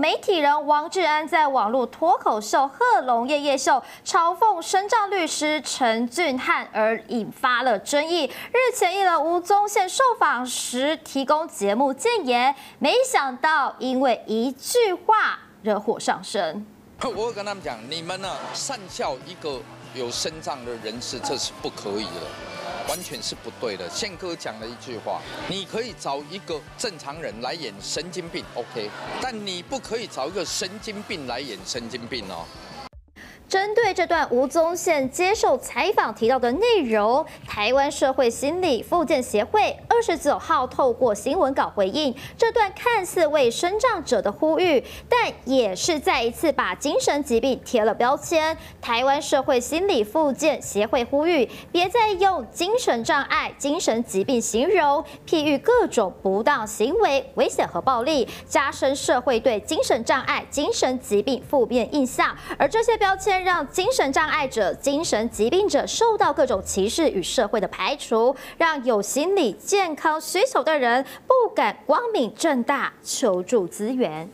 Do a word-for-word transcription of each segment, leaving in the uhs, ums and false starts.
媒体人王志安在网络脱口秀贺龙夜夜秀嘲讽身障律师陈俊翰，而引发了争议。日前，艺人吴宗宪受访时提供节目建言，没想到因为一句话惹火上身。 我会跟他们讲，你们呢善笑一个有身障的人士，这是不可以的。 完全是不对的。宪哥讲了一句话：你可以找一个正常人来演神经病 ，OK， 但你不可以找一个神经病来演神经病哦。 针对这段吴宗宪接受采访提到的内容，台湾社会心理复健协会二十九号透过新闻稿回应这段看似为身障者的呼吁，但也是再一次把精神疾病贴了标签。台湾社会心理复健协会呼吁，别再用精神障碍、精神疾病形容，譬喻各种不当行为、危险和暴力，加深社会对精神障碍、精神疾病负面印象，而这些标签 让精神障碍者、精神疾病者受到各种歧视与社会的排除，让有心理健康需求的人不敢光明正大求助资源。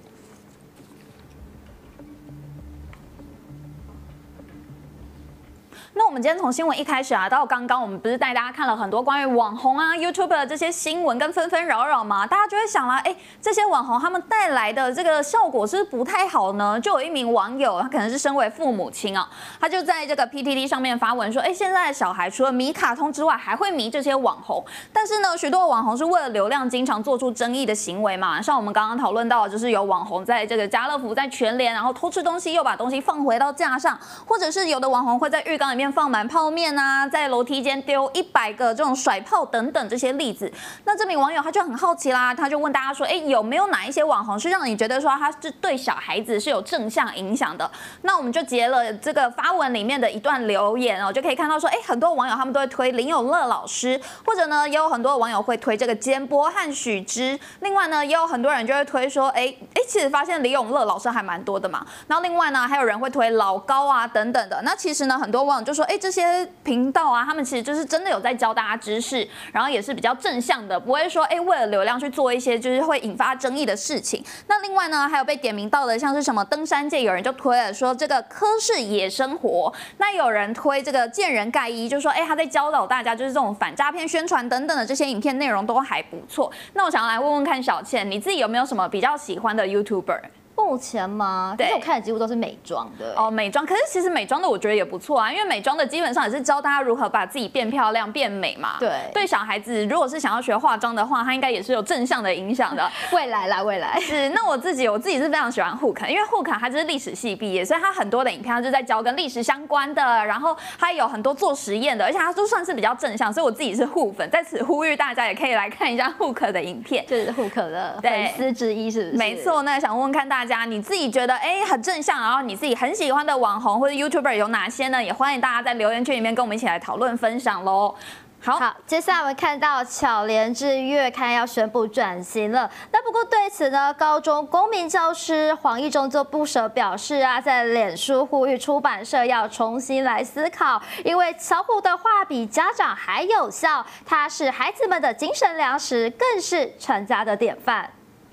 那我们今天从新闻一开始啊，到刚刚我们不是带大家看了很多关于网红啊、YouTuber 的这些新闻跟纷纷扰扰嘛，大家就会想啦，哎，这些网红他们带来的这个效果是不是不太好呢？就有一名网友，他可能是身为父母亲啊，他就在这个 P T T 上面发文说，哎，现在的小孩除了迷卡通之外，还会迷这些网红，但是呢，许多网红是为了流量，经常做出争议的行为嘛，像我们刚刚讨论到的，就是有网红在这个家乐福、在全联，然后偷吃东西，又把东西放回到架上，或者是有的网红会在浴缸里面 放满泡面啊，在楼梯间丢一百个这种甩炮等等这些例子，那这名网友他就很好奇啦，他就问大家说，哎，有没有哪一些网红是让你觉得说他是对小孩子是有正向影响的？那我们就截了这个发文里面的一段留言哦，就可以看到说，哎，很多网友他们都会推林永乐老师，或者呢，也有很多网友会推这个简波和许之，另外呢，也有很多人就会推说，哎哎，其实发现林永乐老师还蛮多的嘛，然后另外呢，还有人会推老高啊等等的，那其实呢，很多网友就说，哎，这些 这些频道啊，他们其实就是真的有在教大家知识，然后也是比较正向的，不会说哎为了流量去做一些就是会引发争议的事情。那另外呢，还有被点名到的，像是什么登山界有人就推了说这个科氏野生活，那有人推这个见人盖伊，就说哎他在教导大家就是这种反诈骗宣传等等的这些影片内容都还不错。那我想要来问问看小倩，你自己有没有什么比较喜欢的 YouTuber？ 目前吗？对，我看的几乎都是美妆的哦，美妆。可是其实美妆的我觉得也不错啊，因为美妆的基本上也是教大家如何把自己变漂亮、变美嘛。对，对小孩子如果是想要学化妆的话，它应该也是有正向的影响的。 未来啦，未来是。那我自己我自己是非常喜欢 Hook， 因为 Hook 他就是历史系毕业，所以他很多的影片他就在教跟历史相关的，然后他有很多做实验的，而且他都算是比较正向，所以我自己是 Hook 粉，在此呼吁大家也可以来看一下 Hook 的影片， 就是 Hook 的粉丝之一，是不是？ 没错。那想问问看大家，你自己觉得 哎，很正向，然后你自己很喜欢的网红或者 YouTuber 有哪些呢？也欢迎大家在留言区里面跟我们一起来讨论分享喽。好， 好，接下来我们看到巧莲智月刊要宣布转型了。那不过对此呢，高中公民教师黄义中就不舍表示啊，在脸书呼吁出版社要重新来思考，因为巧虎的话比家长还有效，它是孩子们的精神粮食，更是传家的典范。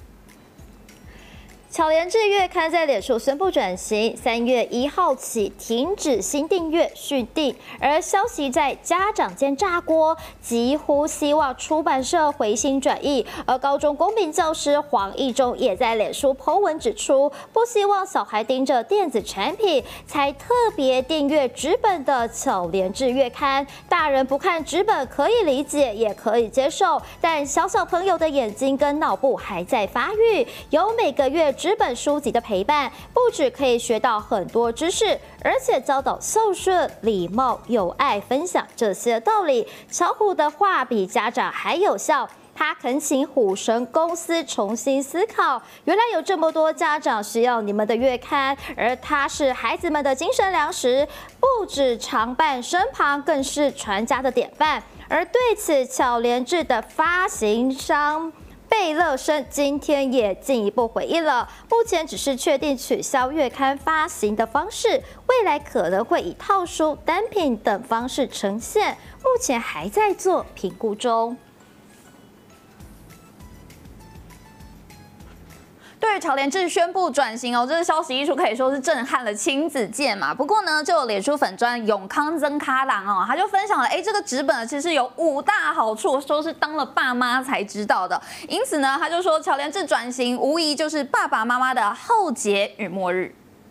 巧莲智月刊在脸书宣布转型，三月一号起停止新订阅续订，而消息在家长间炸锅，几乎希望出版社回心转意。而高中公民教师黄义中也在脸书 po 文指出，不希望小孩盯着电子产品，才特别订阅纸本的巧莲智月刊。大人不看纸本可以理解，也可以接受，但小小朋友的眼睛跟脑部还在发育，有每个月 纸本书籍的陪伴，不只可以学到很多知识，而且教导孝顺、礼貌、友爱、分享这些道理。巧虎的话比家长还有效。他恳请虎神公司重新思考，原来有这么多家长需要你们的月刊，而它是孩子们的精神粮食，不止常伴身旁，更是传家的典范。而对此，巧莲智的发行商 贝乐生今天也进一步回应了，目前只是确定取消月刊发行的方式，未来可能会以套书、单品等方式呈现，目前还在做评估中。 对于乔连志宣布转型哦，这个消息一出，可以说是震撼了亲子界嘛。不过呢，就有脸书粉专永康曾咖郎哦，他就分享了，哎，这个纸本其实有五大好处，说是当了爸妈才知道的。因此呢，他就说乔连志转型无疑就是爸爸妈妈的浩劫与末日。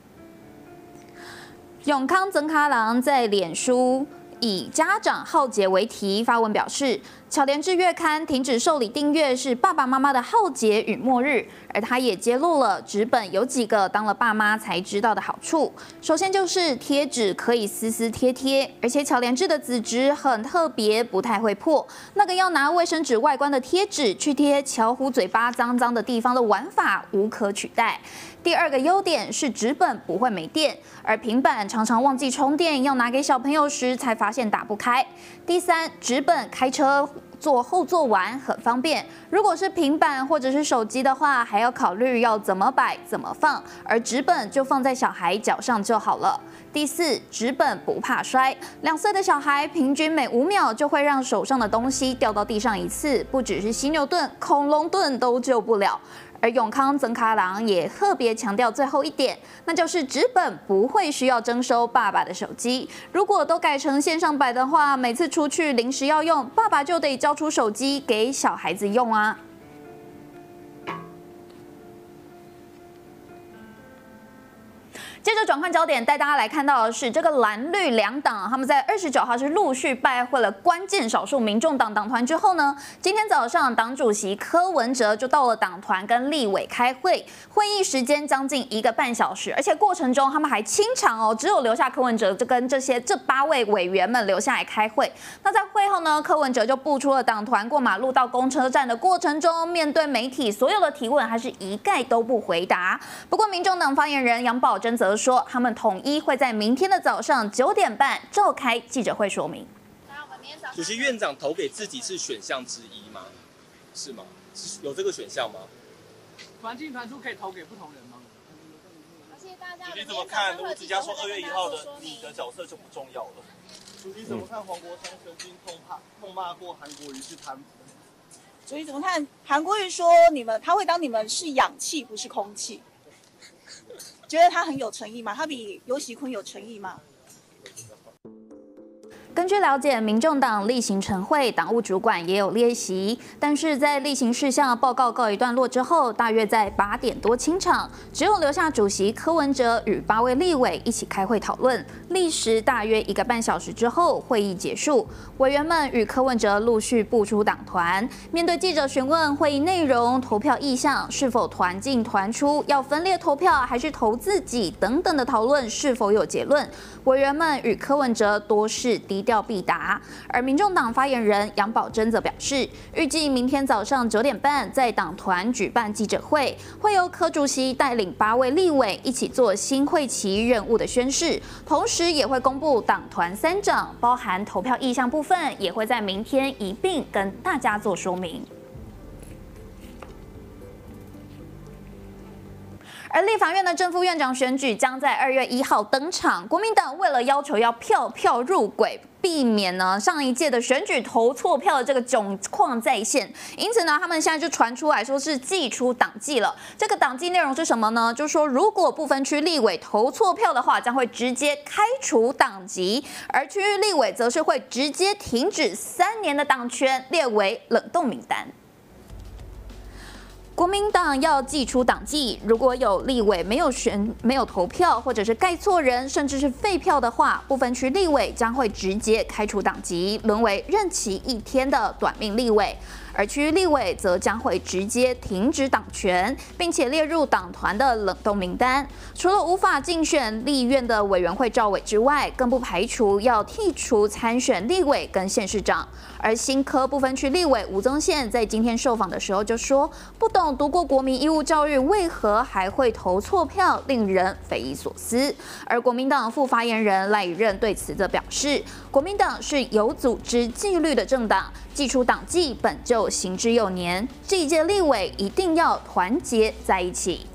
永康曾咖郎在脸书以家长浩劫为题发文表示，乔连志月刊停止受理订阅是爸爸妈妈的浩劫与末日。而他也揭露了纸本有几个当了爸妈才知道的好处。首先就是贴纸可以撕撕贴贴，而且乔连志的纸质很特别，不太会破。那个要拿卫生纸外观的贴纸去贴巧虎嘴巴脏脏的地方的玩法无可取代。第二个优点是纸本不会没电，而平板常常忘记充电，要拿给小朋友时才发现打不开。第三，纸本开车坐后座玩很方便，如果是平板或者是手机的话，还要考虑要怎么摆、怎么放，而纸本就放在小孩脚上就好了。第四，纸本不怕摔，两岁的小孩平均每五秒就会让手上的东西掉到地上一次，不只是犀牛盾、恐龙盾都救不了。而永康曾咖郎也特别强调最后一点，那就是纸本不会需要征收爸爸的手机。如果都改成线上摆的话，每次出去临时要用，爸爸就得交出手机给小孩子用啊。接着转换焦点，带大家来看到的是这个蓝绿两党，他们在二十九号是陆续拜会了关键少数民众党党团之后呢，今天早上党主席柯文哲就到了党团跟立委开会，会议时间将近一个半小时，而且过程中他们还清场哦，只有留下柯文哲就跟这些这八位委员们留下来开会。那在会后呢，柯文哲就步出了党团，过马路到公车站的过程中，面对媒体所有的提问，还是一概都不回答。不过，民众党发言人杨宝珍则说，他们统一会在明天的早上九点半召开记者会说明。 主席，院长投给自己是选项之一吗？是吗？是有这个选项吗？ 团进团出可以投给不同人吗？ 主席怎么看？卢子嘉说二月一号的你的角色就不重要了。 主席怎么看黄国昌曾经痛骂痛骂过韩国瑜是贪腐？ 主席怎么看？韩国瑜说你们他会当你们是氧气不是空气。觉得他很有诚意吗？他比游锡堃有诚意吗？ 根据了解，民众党例行晨会党务主管也有列席，但是在例行事项报告告一段落之后，大约在八点多清场，只有留下主席柯文哲与八位立委一起开会讨论，历时大约一个半小时之后，会议结束，委员们与柯文哲陆续步出党团，面对记者询问会议内容、投票意向、是否团进团出、要分裂投票还是投自己等等的讨论是否有结论，委员们与柯文哲多是低调必答。而民众党发言人杨宝珍则表示，预计明天早上九点半在党团举办记者会，会由柯主席带领八位立委一起做新会期任务的宣示，同时也会公布党团三长，包含投票意向部分，也会在明天一并跟大家做说明。而立法院的正副院长选举将在二月一号登场。国民党为了要求要票票入轨，避免呢上一届的选举投错票的这个窘况再现，因此呢，他们现在就传出来说是祭出党纪了。这个党纪内容是什么呢？就是说，如果不分区立委投错票的话，将会直接开除党籍；而区域立委则是会直接停止三年的党权，列为冷冻名单。国民党要祭出党纪，如果有立委没有选、没有投票，或者是盖错人，甚至是废票的话，不分区立委将会直接开除党籍，沦为任期一天的短命立委。而区域立委则将会直接停止党权，并且列入党团的冷冻名单。除了无法竞选立院的委员会召委之外，更不排除要剔除参选立委跟县市长。而新科不分区立委吴宗宪在今天受访的时候就说，不懂读过国民义务教育为何还会投错票，令人匪夷所思。而国民党副发言人赖以任对此则表示，国民党是有组织纪律的政党，祭出党纪本就行之有年，这一届立委一定要团结在一起。